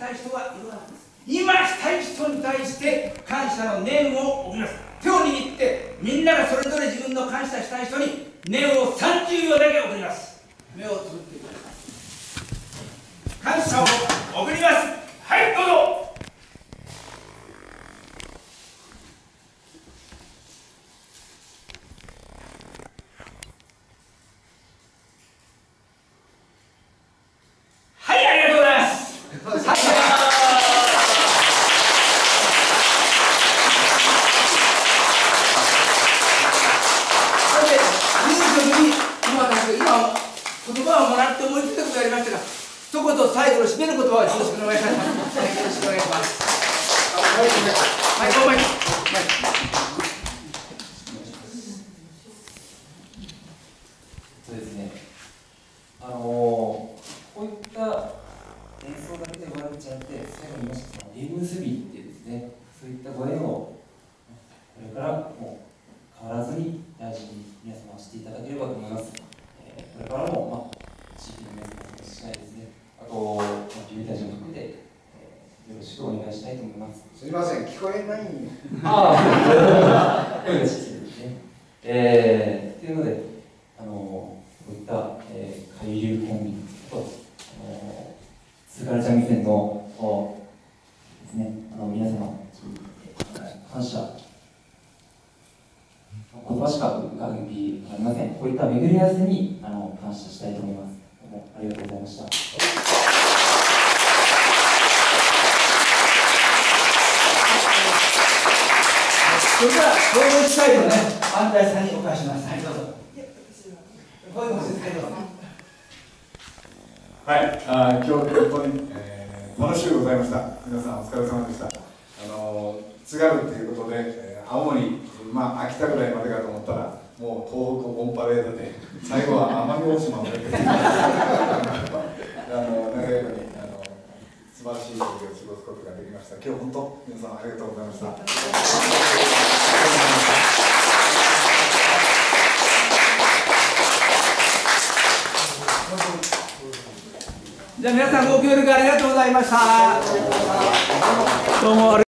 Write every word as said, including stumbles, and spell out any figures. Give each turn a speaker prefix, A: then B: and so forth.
A: したい人がいるわけです。今したい人に対して感謝の念を送ります。手を握ってみんながそれぞれ自分の感謝したい人に念をさんじゅうびょうだけ送ります。目をつぶってください。感謝を送ります。はい、どうぞ。はい、ありがとうございます。はい、言葉をもらって思いついたことがありましたが、一言最後の締める言葉をよろしくお願いします。はい、よろしくお願いします。はい、ごめん。
B: そうですね。あのー、こういった演奏だけで終わるんじゃなくて、最後に言いましたその縁結びっていうですね、そういったご縁をこれからも変わらずに大事に皆様していただければと思います。えー、これからも、まあ、地域の皆様のしないですね、あと、まあ、君たちも含めて、えー、よろしくお願いしたいと思います。
C: すみません、聞こえないんよ。
B: ああ、よろしいですね。えー、というので、あのこういった、えー、海流コンビと、あの津軽三味線のですね、あの皆様、感謝、言葉しか浮かびありません。こういった巡り合わせにあの感謝したいと思います。どうもありがとうございました。
A: それでは、この機会をね、安泰さんにお返しします。はい、どうぞ。
D: はい、あ今日本当に、えー、楽しゅうございました。皆さんお疲れ様でした。あの津軽ということで、えー、青森、まあ秋田ぐらいまでかと思ったら、もう東北オンパレードで、最後は奄美大島まであの長い間にあの素晴らしい時を過ごすことができました。今日本当皆さんありがとうございました。
A: じゃあ皆さんご協力ありがとうございました。どうも。